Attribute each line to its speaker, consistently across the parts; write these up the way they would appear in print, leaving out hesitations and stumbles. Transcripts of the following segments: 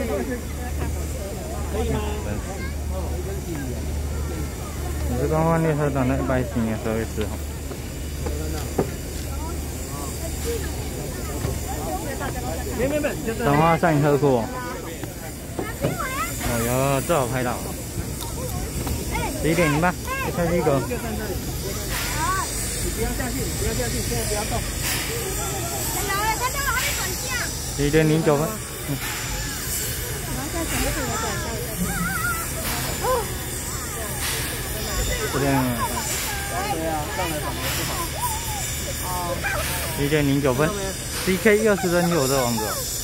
Speaker 1: 可以吗？
Speaker 2: 我是观光列车长的110年12月10号。
Speaker 1: 没，
Speaker 2: 彰化上车库。哦哟，这好拍到。11:08，下去一个。
Speaker 1: 你不要下去，现在不要动。
Speaker 2: 11:09。这边。
Speaker 1: 对啊，上来怎么不好
Speaker 2: ？11:09。CK 又是真有这王子。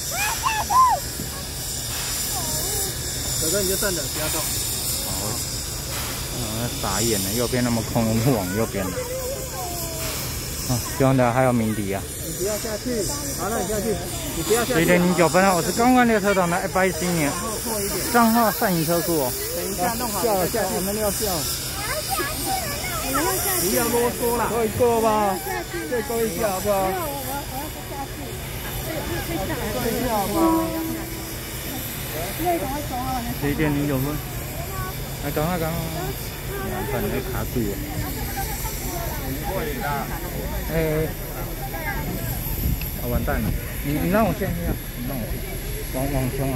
Speaker 1: 哥哥你就站着，不要动。
Speaker 2: 好。傻眼了，右边那么空，我们往右边了。希望大家还有鸣笛啊！
Speaker 1: 你不要下去，好了，你下去，你不要下去。
Speaker 2: 11:09，我是观光列车长的110年。彰化上车库哦。
Speaker 1: 等一下弄好。下去，我们要下。不要啰嗦啦。
Speaker 2: 过一个吧，再过一下好不好？过一下好不好？11:09。来，赶快！反正卡住了。完蛋了！你让我先，你让我先，往前。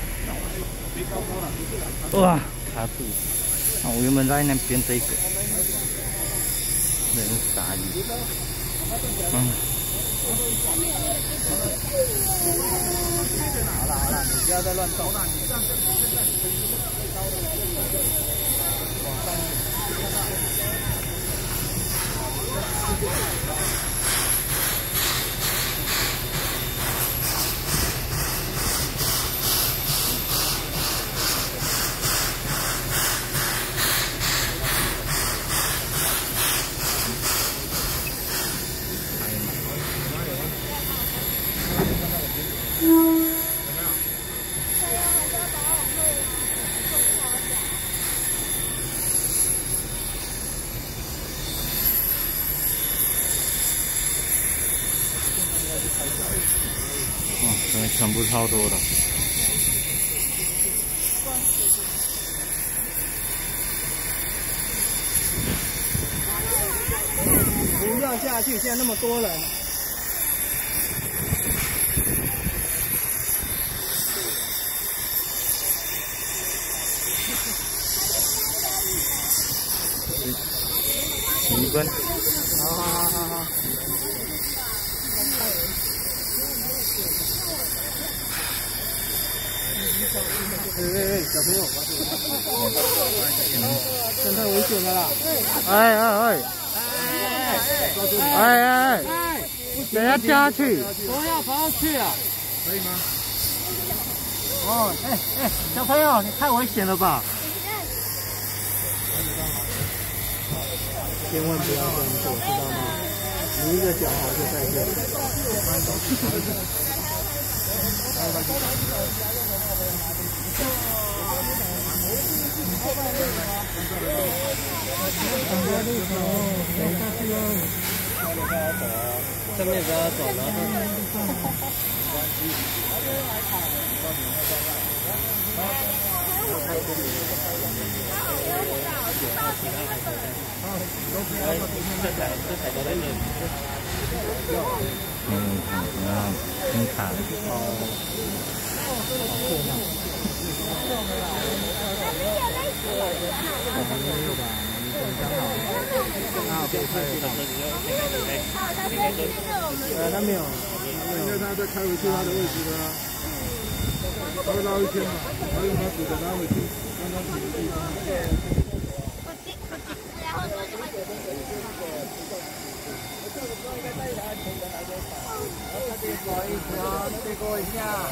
Speaker 2: 哇，卡住！我原本在那边这个，真是傻眼。
Speaker 1: 好了，你不要再乱动。
Speaker 2: 全部超多的。
Speaker 1: 不要下去，现在那么多人。
Speaker 2: 1分。
Speaker 1: 好。小朋友，这太危险了啦！
Speaker 2: 等下掉下去，
Speaker 1: 不要跑上去啊！可以吗？小朋友，你太危险了吧！千万不要这样做，知道吗？你一个脚滑就在这里。正面不要走，然后
Speaker 2: 很卡。
Speaker 1: 刚好可以拍得到。那没有，因为他在开回去他的位置了啊。他会绕一圈嘛，然后用他指的拉回去，刚刚指的地方。再过一下。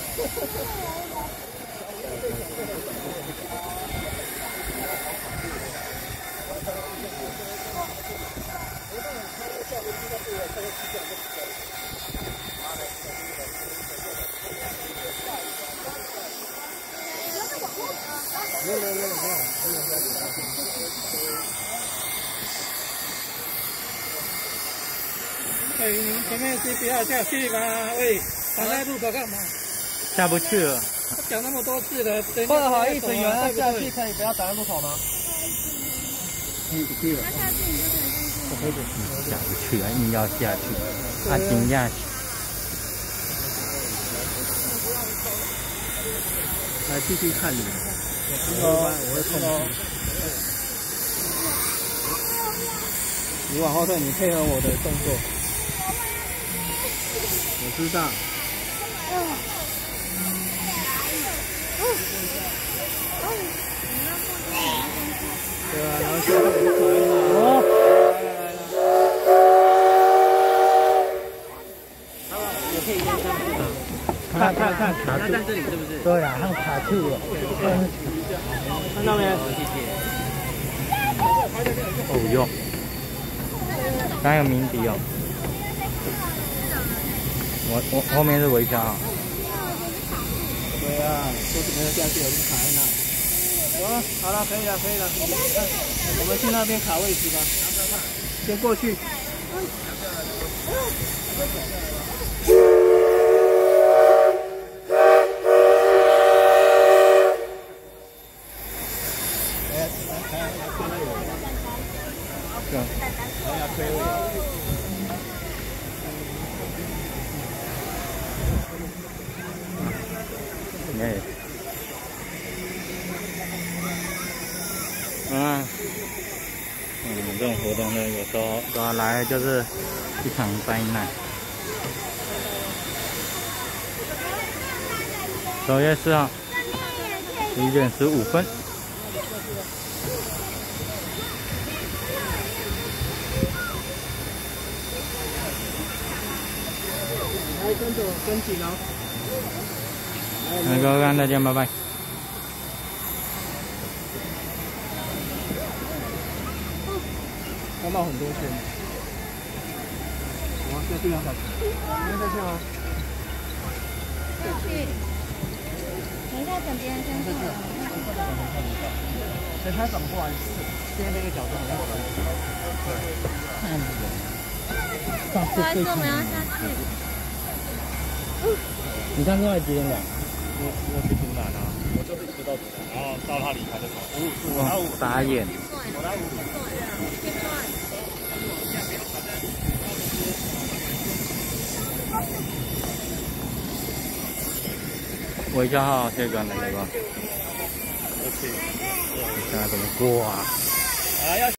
Speaker 1: 你前面是不要下去吗？喂，挡在路口干嘛？
Speaker 2: 下不去了。
Speaker 1: 讲那么多次了，不
Speaker 3: 好意思，有人要下去，可以不要挡路口吗？
Speaker 1: 去了。
Speaker 2: 下不去啊，硬要下去，他顶下去。
Speaker 3: 来继续看你。我会控制。你往后退，你配合我的动作。我知道。对啊，然后现在我就可以了。也可以看，卡住。在这里是不是？
Speaker 2: 对啊，他们卡住了。
Speaker 3: 看到没？谢谢。
Speaker 2: 哦哟，刚有鸣笛哦。我后面是微笑啊。
Speaker 3: 对啊，说怎么样下去，我就卡在那。好了，可以了。我们去那边卡位置吧。先过去。
Speaker 2: 这种活动呢，有时候都要来，就是一场灾难。9月4号1点15分。
Speaker 3: 来，跟紧哦。
Speaker 2: 那各位看，再见，拜拜。
Speaker 3: 看到很多线。哇，这对方小心。没在线吗？
Speaker 4: 下去。等一下，等别人先过来。
Speaker 3: 等他转过来，现在这个角度好像
Speaker 4: 不好意思，我们要下去。
Speaker 2: 你上次来几点赶？
Speaker 3: 我去竹南啊，我就是一直到竹南，然后到他离开就走。我拿5，
Speaker 2: 傻眼。
Speaker 3: 我拿5。
Speaker 2: 微笑号这个那个。
Speaker 3: OK。
Speaker 2: 现在怎么过啊？
Speaker 3: 要。